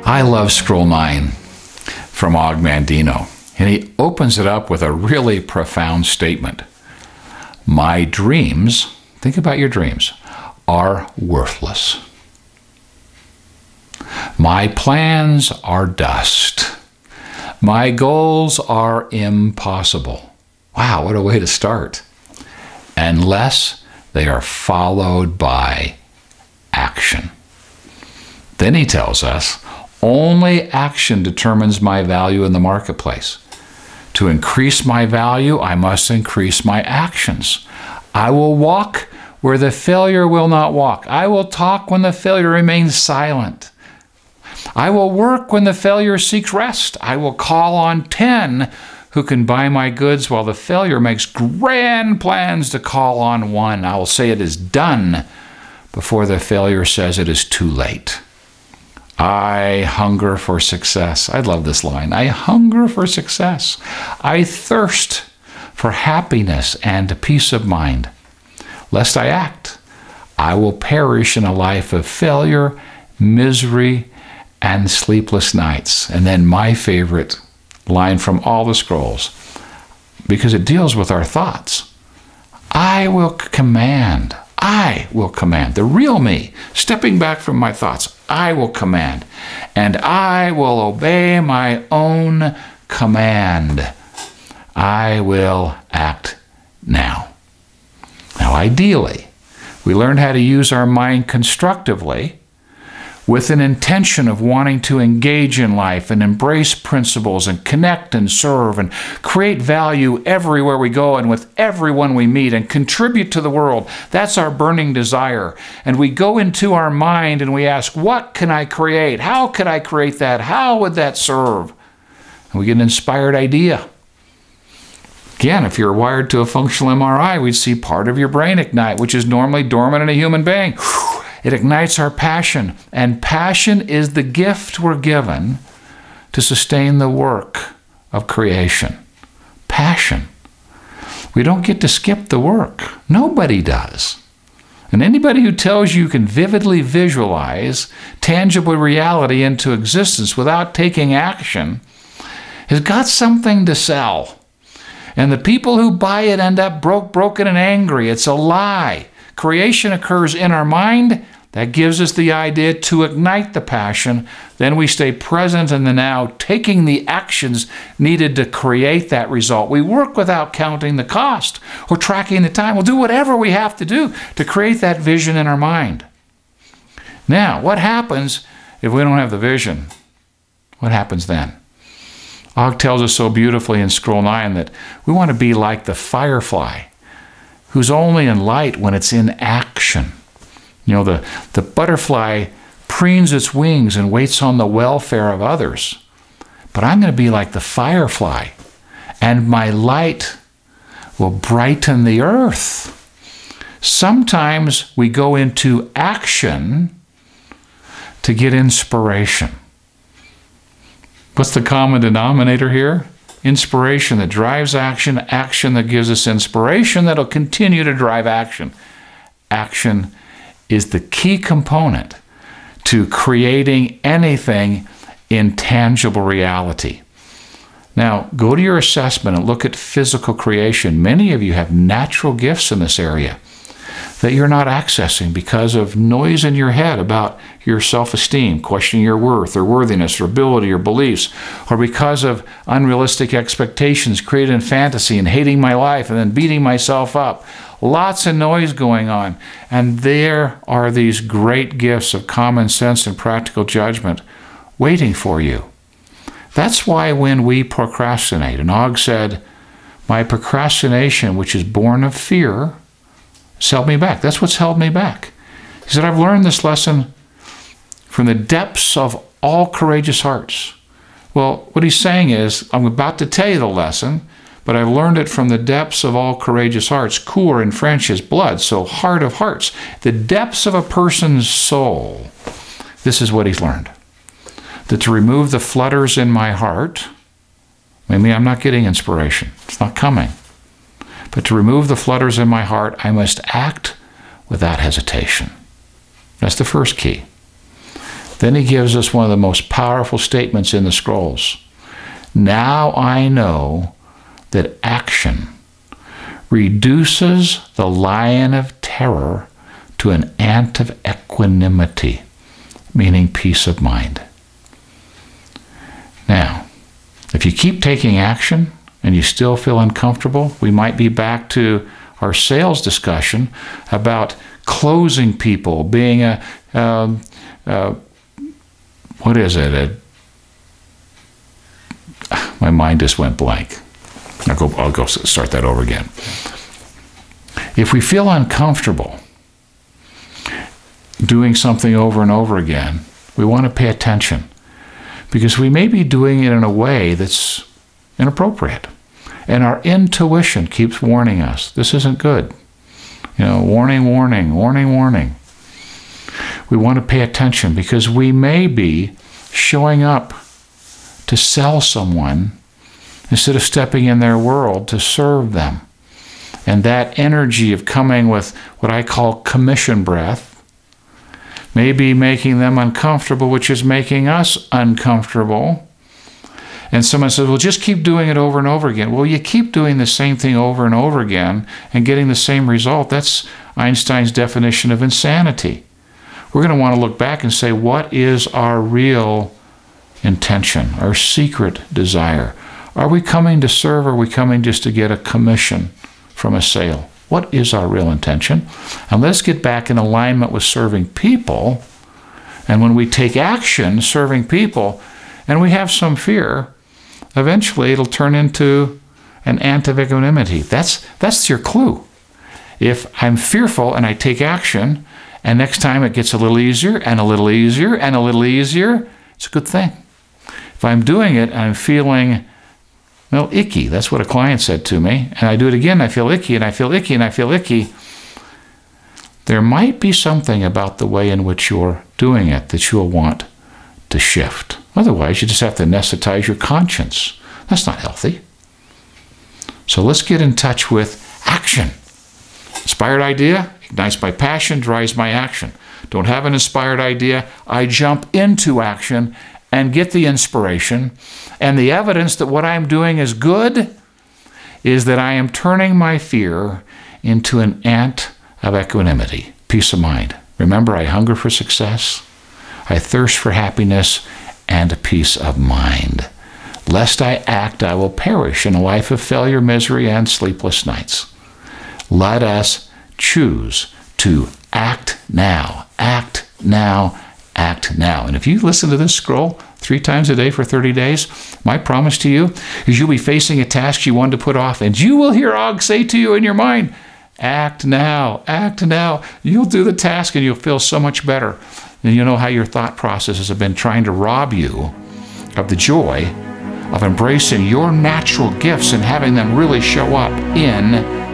I love scroll 9 from Mandino, and he opens it up with a really profound statement. My dreams, think about your dreams, are worthless. My plans are dust. My goals are impossible. Wow, what a way to start. Unless they are followed by action. Then he tells us, only action determines my value in the marketplace. To increase my value, I must increase my actions. I will walk where the failure will not walk. I will talk when the failure remains silent. I will work when the failure seeks rest. I will call on 10 who can buy my goods while the failure makes grand plans to call on one. I will say it is done before the failure says it is too late. I hunger for success. I love this line. I hunger for success. I thirst for happiness and peace of mind. Lest I act, I will perish in a life of failure, misery, and sleepless nights. And then my favorite line from all the scrolls, because it deals with our thoughts. I will command. I will command. The real me, stepping back from my thoughts. I will command. And I will obey my own command. I will act now. Now, ideally, we learn how to use our mind constructively with an intention of wanting to engage in life and embrace principles and connect and serve and create value everywhere we go and with everyone we meet and contribute to the world. That's our burning desire. And we go into our mind and we ask, what can I create? How could I create that? How would that serve? And we get an inspired idea. Again, if you're wired to a functional MRI, we'd see part of your brain ignite, which is normally dormant in a human being. It ignites our passion, and passion is the gift we're given to sustain the work of creation. Passion. We don't get to skip the work. Nobody does. And anybody who tells you can vividly visualize tangible reality into existence without taking action has got something to sell. And the people who buy it end up broken and angry. It's a lie. Creation occurs in our mind. That gives us the idea to ignite the passion. Then we stay present in the now, taking the actions needed to create that result. We work without counting the cost or tracking the time. We'll do whatever we have to do to create that vision in our mind. Now, what happens if we don't have the vision? What happens then? Og tells us so beautifully in Scroll 9 that we want to be like the firefly, who's only in light when it's in action. You know, the butterfly preens its wings and waits on the welfare of others. But I'm going to be like the firefly, and my light will brighten the earth. Sometimes we go into action to get inspiration. What's the common denominator here? Inspiration that drives action, action that gives us inspiration that'll continue to drive action. Action is the key component to creating anything in tangible reality. Now, go to your assessment and look at physical creation. Many of you have natural gifts in this area that you're not accessing because of noise in your head about your self-esteem, questioning your worth or worthiness or ability or beliefs, or because of unrealistic expectations created in fantasy and hating my life and then beating myself up. Lots of noise going on. And there are these great gifts of common sense and practical judgment waiting for you. That's why when we procrastinate, and Og said, my procrastination, which is born of fear, has held me back. That's what's held me back. He said, I've learned this lesson from the depths of all courageous hearts. Well, what he's saying is, I'm about to tell you the lesson, but I've learned it from the depths of all courageous hearts. Coeur in French is blood, so heart of hearts. The depths of a person's soul. This is what he's learned. That to remove the flutters in my heart, maybe I'm not getting inspiration. It's not coming. But to remove the flutters in my heart, I must act without hesitation. That's the first key. Then he gives us one of the most powerful statements in the scrolls. Now I know that action reduces the lion of terror to an ant of equanimity, meaning peace of mind. Now, if you keep taking action and you still feel uncomfortable, we might be back to our sales discussion about closing people, being what is it? My mind just went blank. I'll go start that over again. If we feel uncomfortable doing something over and over again, we want to pay attention, because we may be doing it in a way that's inappropriate. And our intuition keeps warning us, this isn't good. Warning, warning, warning, warning. We want to pay attention, because we may be showing up to sell someone instead of stepping in their world to serve them. And that energy of coming with what I call commission breath may be making them uncomfortable, which is making us uncomfortable. And someone says, well, just keep doing it over and over again. Well, you keep doing the same thing over and over again and getting the same result. That's Einstein's definition of insanity. We're going to want to look back and say, what is our real intention, our secret desire? Are we coming to serve, or are we coming just to get a commission from a sale? What is our real intention? And let's get back in alignment with serving people. And when we take action serving people and we have some fear, eventually it'll turn into an ant of equanimity. That's your clue. If I'm fearful and I take action, and next time it gets a little easier and a little easier and a little easier, it's a good thing. If I'm doing it and I'm feeling, well, icky, that's what a client said to me, and I do it again, I feel icky, and I feel icky, and I feel icky, there might be something about the way in which you're doing it that you'll want to shift. Otherwise, you just have to anesthetize your conscience. That's not healthy. So let's get in touch with action. Inspired idea ignites my passion, drives my action. Don't have an inspired idea, I jump into action and get the inspiration. And the evidence that what I'm doing is good is that I am turning my fear into an ant of equanimity, peace of mind. Remember, I hunger for success, I thirst for happiness, and peace of mind. Lest I act, I will perish in a life of failure, misery, and sleepless nights. Let us choose to act now, act now, act now. And if you listen to this scroll 3 times a day for 30 days, my promise to you is you'll be facing a task you wanted to put off, and you will hear Og say to you in your mind, act now, act now. You'll do the task and you'll feel so much better. And you'll know how your thought processes have been trying to rob you of the joy of embracing your natural gifts and having them really show up in